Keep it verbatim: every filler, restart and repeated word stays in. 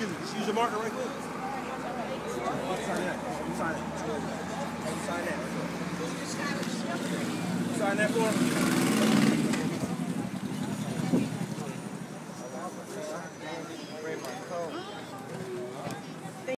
excuse me, just use your marker right quick. Sign that. Sign it. Sign that. Sign that for him.